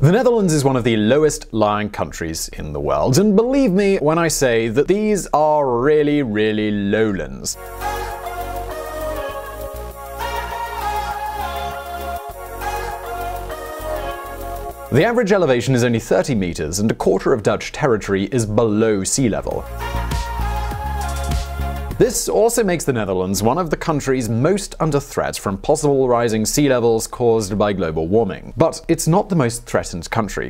The Netherlands is one of the lowest lying countries in the world, and believe me when I say that these are really, really lowlands. The average elevation is only 30 meters, and a quarter of Dutch territory is below sea level. This also makes the Netherlands one of the countries most under threat from possible rising sea levels caused by global warming. But it's not the most threatened country.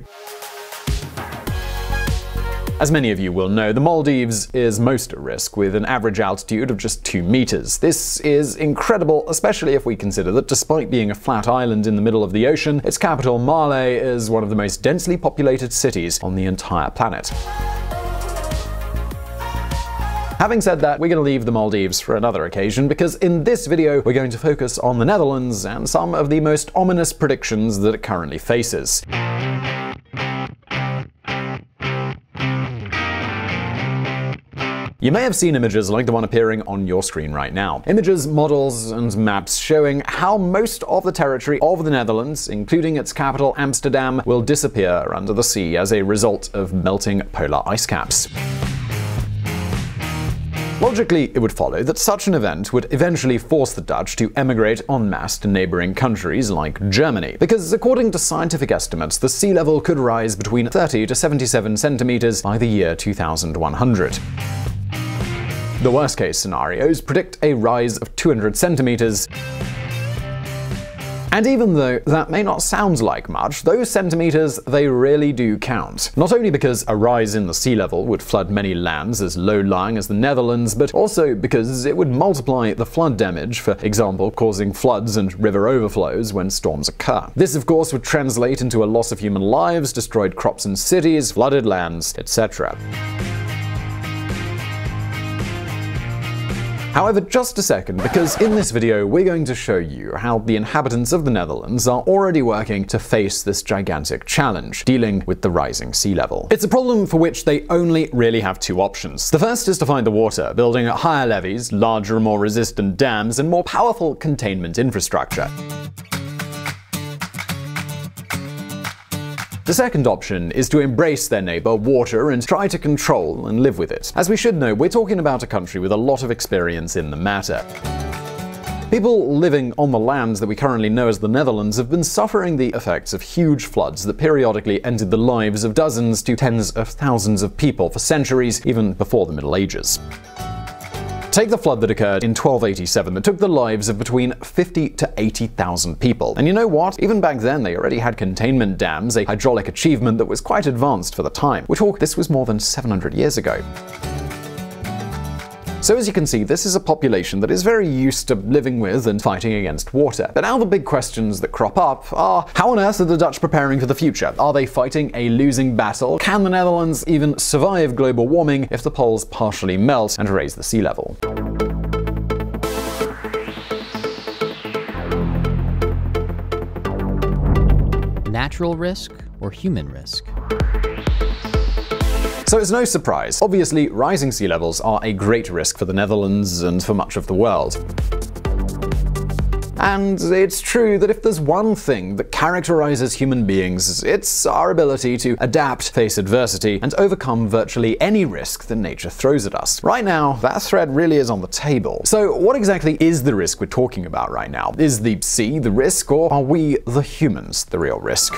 As many of you will know, the Maldives is most at risk, with an average altitude of just 2 meters. This is incredible, especially if we consider that despite being a flat island in the middle of the ocean, its capital, Male, is one of the most densely populated cities on the entire planet. Having said that, we're going to leave the Maldives for another occasion, because in this video we're going to focus on the Netherlands and some of the most ominous predictions that it currently faces. You may have seen images like the one appearing on your screen right now. Images, models, and maps showing how most of the territory of the Netherlands, including its capital Amsterdam, will disappear under the sea as a result of melting polar ice caps. Logically, it would follow that such an event would eventually force the Dutch to emigrate en masse to neighboring countries like Germany, because according to scientific estimates, the sea level could rise between 30 to 77 centimeters by the year 2100. The worst-case scenarios predict a rise of 200 centimeters. And even though that may not sound like much, those centimeters, they really do count. Not only because a rise in the sea level would flood many lands as low-lying as the Netherlands, but also because it would multiply the flood damage, for example causing floods and river overflows when storms occur. This of course would translate into a loss of human lives, destroyed crops and cities, flooded lands, etc. However, just a second, because in this video we're going to show you how the inhabitants of the Netherlands are already working to face this gigantic challenge, dealing with the rising sea level. It's a problem for which they only really have two options. The first is to find the water, building higher levees, larger and more resistant dams, and more powerful containment infrastructure. The second option is to embrace their neighbor, water, and try to control and live with it. As we should know, we're talking about a country with a lot of experience in the matter. People living on the lands that we currently know as the Netherlands have been suffering the effects of huge floods that periodically ended the lives of dozens to tens of thousands of people for centuries, even before the Middle Ages. Take the flood that occurred in 1287 that took the lives of between 50 to 80,000 people. And you know what? Even back then they already had containment dams, a hydraulic achievement that was quite advanced for the time. This was more than 700 years ago. So as you can see, this is a population that is very used to living with and fighting against water. But now the big questions that crop up are, how on earth are the Dutch preparing for the future? Are they fighting a losing battle? Can the Netherlands even survive global warming if the poles partially melt and raise the sea level? Natural risk or human risk? So it's no surprise. Obviously, rising sea levels are a great risk for the Netherlands and for much of the world. And it's true that if there's one thing that characterizes human beings, it's our ability to adapt, face adversity, and overcome virtually any risk that nature throws at us. Right now, that threat really is on the table. So what exactly is the risk we're talking about right now? Is the sea the risk, or are we, the humans, the real risk?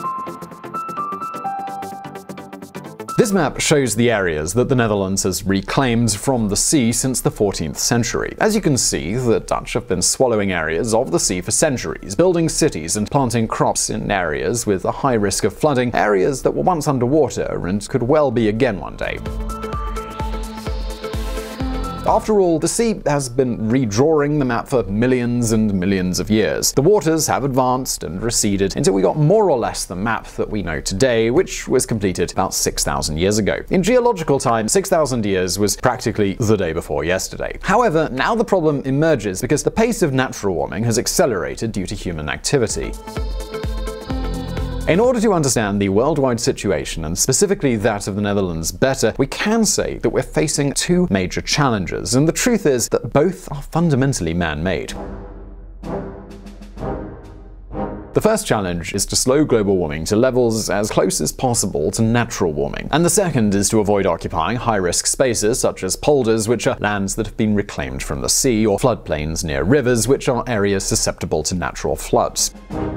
This map shows the areas that the Netherlands has reclaimed from the sea since the 14th century. As you can see, the Dutch have been swallowing areas of the sea for centuries, building cities and planting crops in areas with a high risk of flooding, areas that were once underwater and could well be again one day. After all, the sea has been redrawing the map for millions and millions of years. The waters have advanced and receded until we got more or less the map that we know today, which was completed about 6,000 years ago. In geological time, 6,000 years was practically the day before yesterday. However, now the problem emerges because the pace of natural warming has accelerated due to human activity. In order to understand the worldwide situation, and specifically that of the Netherlands, better, we can say that we're facing two major challenges, and the truth is that both are fundamentally man-made. The first challenge is to slow global warming to levels as close as possible to natural warming. And the second is to avoid occupying high-risk spaces such as polders, which are lands that have been reclaimed from the sea, or floodplains near rivers, which are areas susceptible to natural floods.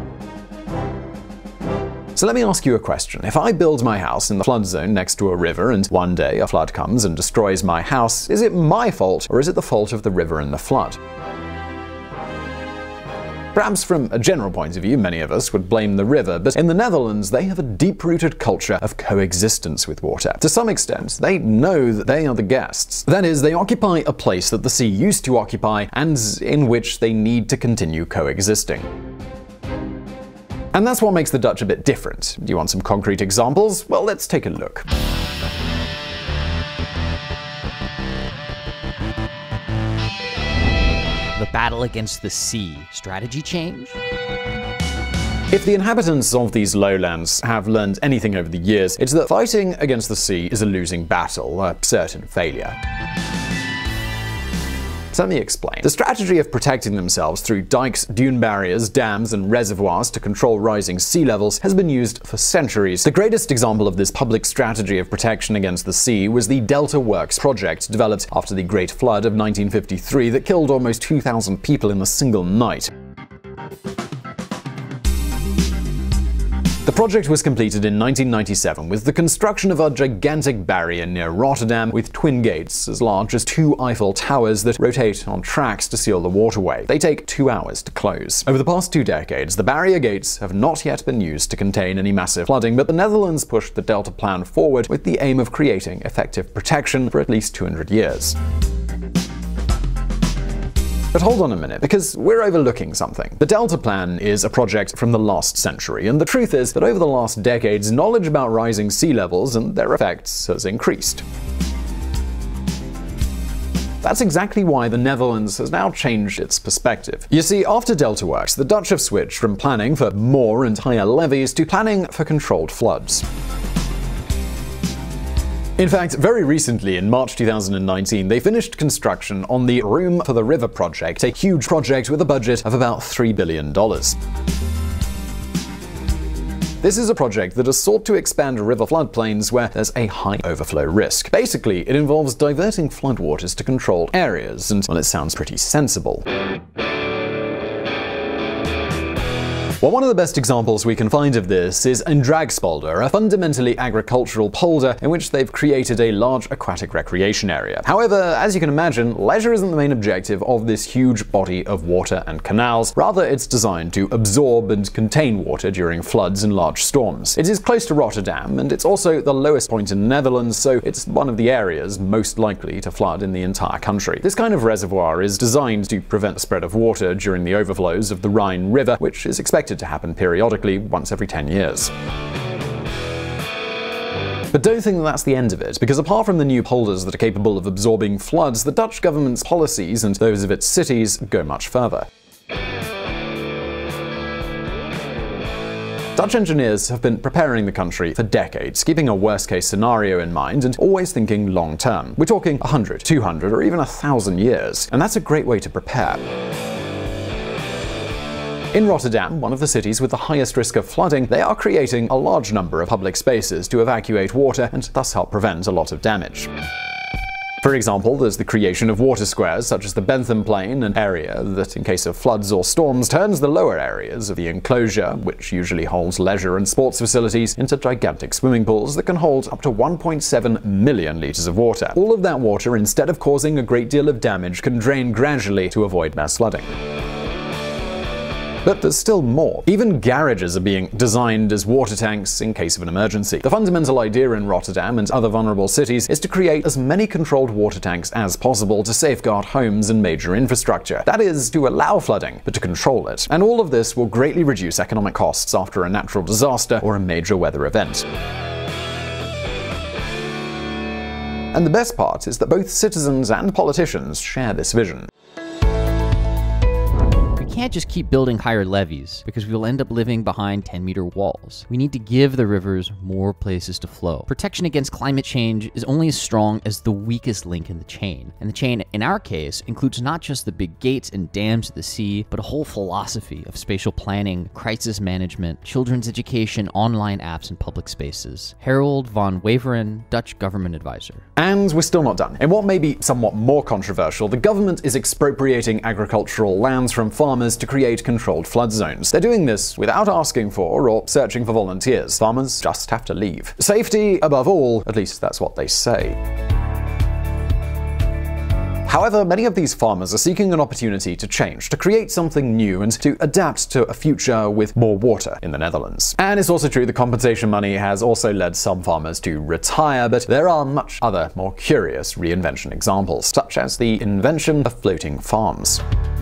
So let me ask you a question. If I build my house in the flood zone next to a river and one day a flood comes and destroys my house, is it my fault or is it the fault of the river and the flood? Perhaps from a general point of view, many of us would blame the river, but in the Netherlands, they have a deep-rooted culture of coexistence with water. To some extent, they know that they are the guests. That is, they occupy a place that the sea used to occupy and in which they need to continue coexisting. And that's what makes the Dutch a bit different. Do you want some concrete examples? Well, let's take a look. The battle against the sea. Strategy change? If the inhabitants of these lowlands have learned anything over the years, it's that fighting against the sea is a losing battle, a certain failure. So let me explain. The strategy of protecting themselves through dikes, dune barriers, dams, and reservoirs to control rising sea levels has been used for centuries. The greatest example of this public strategy of protection against the sea was the Delta Works project, developed after the Great Flood of 1953 that killed almost 2,000 people in a single night. The project was completed in 1997 with the construction of a gigantic barrier near Rotterdam with twin gates as large as 2 Eiffel Towers that rotate on tracks to seal the waterway. They take 2 hours to close. Over the past 2 decades, the barrier gates have not yet been used to contain any massive flooding, but the Netherlands pushed the Delta Plan forward with the aim of creating effective protection for at least 200 years. But hold on a minute, because we're overlooking something. The Delta Plan is a project from the last century, and the truth is that over the last decades, knowledge about rising sea levels and their effects has increased. That's exactly why the Netherlands has now changed its perspective. You see, after Delta Works, the Dutch have switched from planning for more and higher levees to planning for controlled floods. In fact, very recently, in March 2019, they finished construction on the Room for the River project, a huge project with a budget of about $3 billion. This is a project that has sought to expand river floodplains where there's a high overflow risk. Basically, it involves diverting floodwaters to controlled areas, and, well, it sounds pretty sensible. Well, one of the best examples we can find of this is in Dragspolder, a fundamentally agricultural polder in which they've created a large aquatic recreation area. However, as you can imagine, leisure isn't the main objective of this huge body of water and canals. Rather, it's designed to absorb and contain water during floods and large storms. It is close to Rotterdam, and it's also the lowest point in the Netherlands, so it's one of the areas most likely to flood in the entire country. This kind of reservoir is designed to prevent the spread of water during the overflows of the Rhine River, which is expected to happen periodically once every 10 years. But don't think that that's the end of it, because apart from the new polders that are capable of absorbing floods, the Dutch government's policies and those of its cities go much further. Dutch engineers have been preparing the country for decades, keeping a worst-case scenario in mind and always thinking long-term. We're talking 100, 200, or even 1,000 years, and that's a great way to prepare. In Rotterdam, one of the cities with the highest risk of flooding, they are creating a large number of public spaces to evacuate water and thus help prevent a lot of damage. For example, there's the creation of water squares such as the Bentham Plain, an area that, in case of floods or storms, turns the lower areas of the enclosure, which usually holds leisure and sports facilities, into gigantic swimming pools that can hold up to 1.7 million liters of water. All of that water, instead of causing a great deal of damage, can drain gradually to avoid mass flooding. But there's still more. Even garages are being designed as water tanks in case of an emergency. The fundamental idea in Rotterdam and other vulnerable cities is to create as many controlled water tanks as possible to safeguard homes and major infrastructure. That is, to allow flooding, but to control it. And all of this will greatly reduce economic costs after a natural disaster or a major weather event. And the best part is that both citizens and politicians share this vision. We can't just keep building higher levees, because we will end up living behind 10-meter walls. We need to give the rivers more places to flow. Protection against climate change is only as strong as the weakest link in the chain. And the chain, in our case, includes not just the big gates and dams of the sea, but a whole philosophy of spatial planning, crisis management, children's education, online apps, and public spaces. Harold van Waveren, Dutch government advisor. And we're still not done. In what may be somewhat more controversial, the government is expropriating agricultural lands from farmers to create controlled flood zones. They're doing this without asking for or searching for volunteers. Farmers just have to leave. Safety above all, at least that's what they say. However, many of these farmers are seeking an opportunity to change, to create something new, and to adapt to a future with more water in the Netherlands. And it's also true the compensation money has also led some farmers to retire, but there are much other, more curious reinvention examples, such as the invention of floating farms.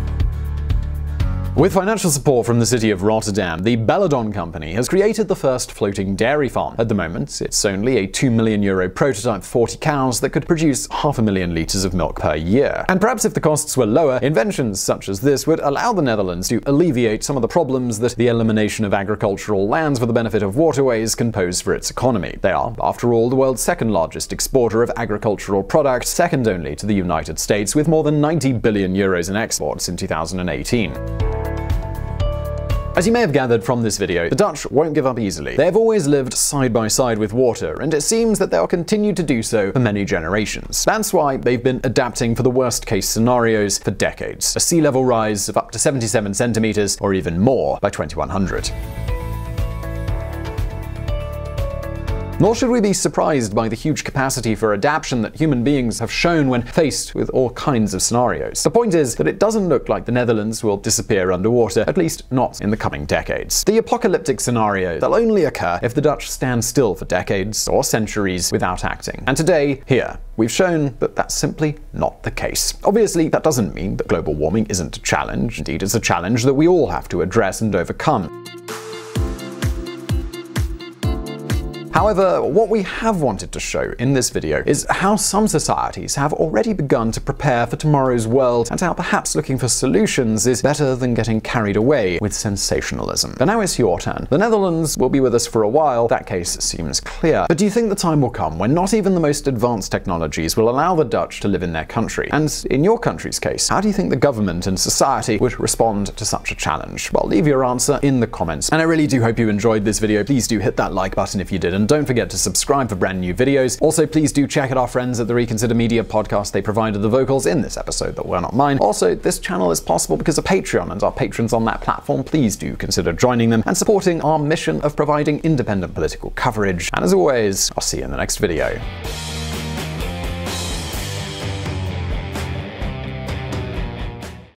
With financial support from the city of Rotterdam, the Belladon company has created the first floating dairy farm. At the moment, it's only a €2 million prototype 40 cows that could produce 500,000 litres of milk per year. And perhaps if the costs were lower, inventions such as this would allow the Netherlands to alleviate some of the problems that the elimination of agricultural lands for the benefit of waterways can pose for its economy. They are, after all, the world's second largest exporter of agricultural products, second only to the United States, with more than €90 billion in exports in 2018. As you may have gathered from this video, the Dutch won't give up easily. They have always lived side by side with water, and it seems that they'll continue to do so for many generations. That's why they've been adapting for the worst case scenarios for decades. A sea level rise of up to 77 centimeters or even more by 2100. Nor should we be surprised by the huge capacity for adaptation that human beings have shown when faced with all kinds of scenarios. The point is that it doesn't look like the Netherlands will disappear underwater, at least not in the coming decades. The apocalyptic scenario will only occur if the Dutch stand still for decades or centuries without acting. And today, here, we've shown that that's simply not the case. Obviously, that doesn't mean that global warming isn't a challenge. Indeed, it's a challenge that we all have to address and overcome. However, what we have wanted to show in this video is how some societies have already begun to prepare for tomorrow's world, and how perhaps looking for solutions is better than getting carried away with sensationalism. But now it's your turn. The Netherlands will be with us for a while, that case seems clear. But do you think the time will come when not even the most advanced technologies will allow the Dutch to live in their country? And in your country's case, how do you think the government and society would respond to such a challenge? Well, leave your answer in the comments. And I really do hope you enjoyed this video. Please do hit that like button if you did, and don't forget to subscribe for brand new videos. Also, please do check out our friends at the Reconsider Media podcast. They provided the vocals in this episode that were not mine. Also, this channel is possible because of Patreon, and our patrons on that platform, please do consider joining them and supporting our mission of providing independent political coverage. And as always, I'll see you in the next video.